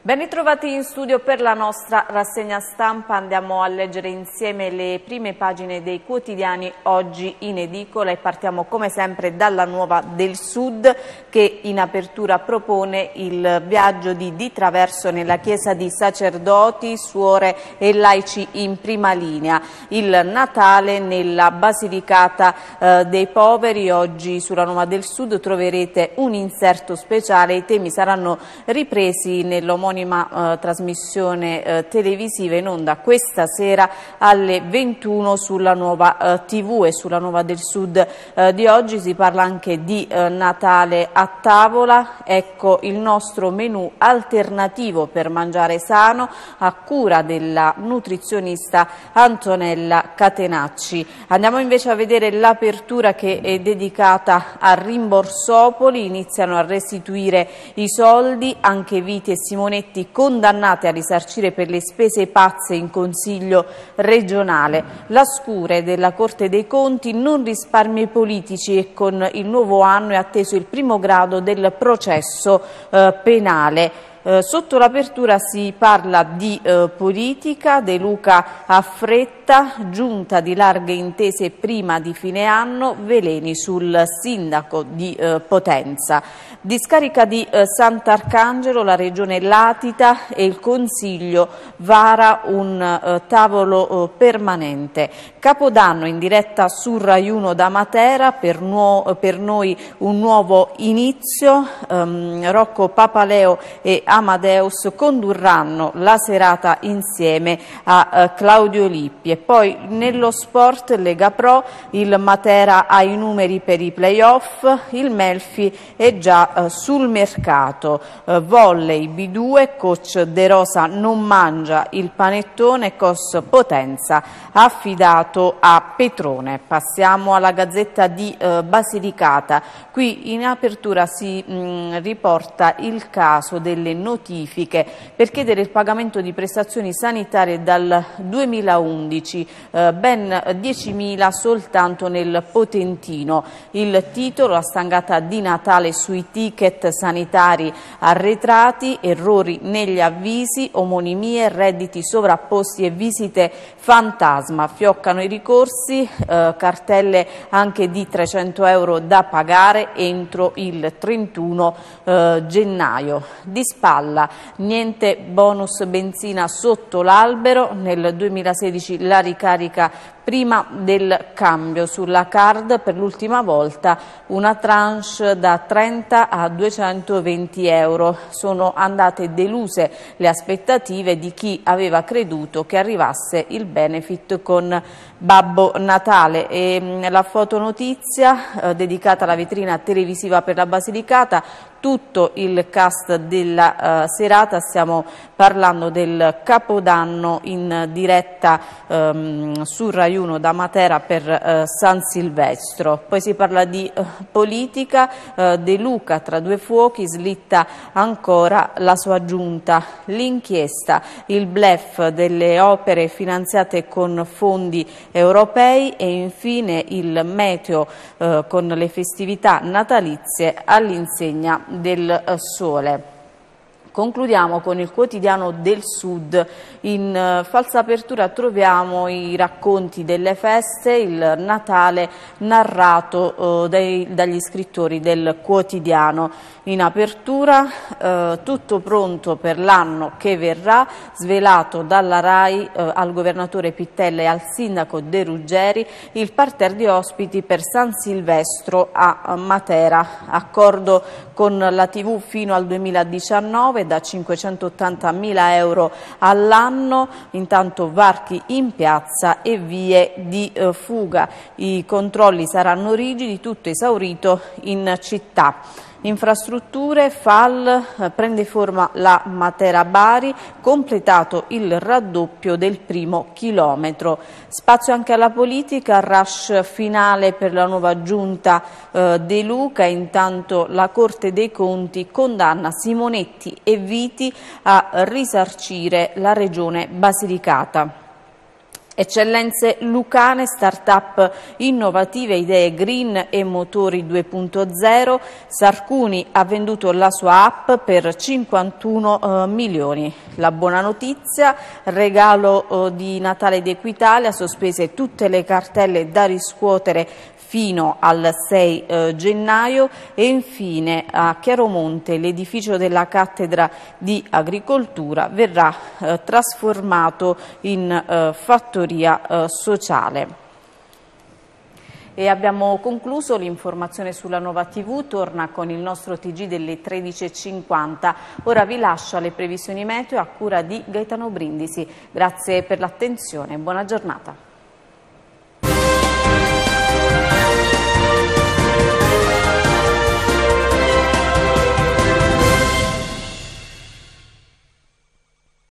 Ben ritrovati in studio per la nostra rassegna stampa. Andiamo a leggere insieme le prime pagine dei quotidiani oggi in edicola e partiamo come sempre dalla Nuova del Sud, che in apertura propone il viaggio di Traverso nella chiesa di sacerdoti, suore e laici in prima linea. Il Natale nella Basilicata dei Poveri. Oggi sulla Nuova del Sud troverete un inserto speciale. I temi saranno ripresi nell'omonima trasmissione televisiva in onda questa sera alle 21 sulla Nuova TV. E sulla Nuova del Sud di oggi si parla anche di Natale a tavola. Ecco il nostro menù alternativo per mangiare sano a cura della nutrizionista Antonella Catenacci. Andiamo invece a vedere l'apertura che è dedicata a Rimborsopoli. Iniziano a restituire i soldi anche Viti e Simonetti, condannate a risarcire per le spese pazze in Consiglio regionale. La scure della Corte dei Conti: non risparmi ai politici, e con il nuovo anno è atteso il primo grado del processo penale. Sotto l'apertura si parla di politica. De Luca a fretta, giunta di larghe intese prima di fine anno, veleni sul sindaco di Potenza. Discarica di Sant'Arcangelo, la regione latita e il Consiglio vara un tavolo permanente. Capodanno in diretta su Rai 1 da Matera, per noi un nuovo inizio. Rocco Papaleo e Amadeus condurranno la serata insieme a Claudio Lippi. E poi nello sport, Lega Pro, il Matera ha i numeri per i playoff, il Melfi è già sul mercato. Volley B2, coach De Rosa non mangia il panettone, COS Potenza affidato a Petrone. Passiamo alla Gazzetta di Basilicata. Qui in apertura si riporta il caso delle notifiche per chiedere il pagamento di prestazioni sanitarie dal 2011, ben 10.000 soltanto nel Potentino. Il titolo: la stangata di Natale sui ticket sanitari arretrati, errori negli avvisi, omonimie, redditi sovrapposti e visite fantasma. Fioccano i ricorsi, cartelle anche di 300 euro da pagare entro il 31 gennaio. Di spalla, niente bonus benzina sotto l'albero. Nel 2016 la ricarica prima del cambio. Sulla card per l'ultima volta una tranche da 30 a 220 euro. Sono andate deluse le aspettative di chi aveva creduto che arrivasse il benefit con Babbo Natale. E la fotonotizia dedicata alla vetrina televisiva per la Basilicata, tutto il cast della serata. Stiamo parlando del Capodanno in diretta su Rai 1 da Matera per San Silvestro. Poi si parla di politica. De Luca tra due fuochi, slitta ancora la sua giunta. L'inchiesta, il bluff delle opere finanziate con fondi europei. E infine il meteo con le festività natalizie all'insegna del sole. Concludiamo con il Quotidiano del Sud. In falsa apertura troviamo i racconti delle feste, il Natale narrato dagli scrittori del quotidiano. In apertura, tutto pronto per l'anno che verrà, svelato dalla RAI al governatore Pittella e al sindaco De Ruggeri, il parterre di ospiti per San Silvestro a Matera. Accordo con la TV fino al 2019 da 580.000 euro all'anno. Intanto varchi in piazza e vie di fuga. I controlli saranno rigidi, tutto esaurito in città. Infrastrutture, FAL, prende forma la Matera-Bari, completato il raddoppio del primo chilometro. Spazio anche alla politica, rush finale per la nuova giunta De Luca. Intanto la Corte dei Conti condanna Simonetti e Viti a risarcire la regione Basilicata. Eccellenze lucane, start-up innovative, idee green e motori 2.0. Sarcuni ha venduto la sua app per 51 milioni. La buona notizia, regalo di Natale di Equitalia, sospese tutte le cartelle da riscuotere fino al 6 gennaio e infine a Chiaromonte l'edificio della cattedra di agricoltura verrà trasformato in fattoria sociale. E abbiamo concluso l'informazione sulla Nuova TV, torna con il nostro TG delle 13.50. Ora vi lascio alle previsioni meteo a cura di Gaetano Brindisi. Grazie per l'attenzione e buona giornata.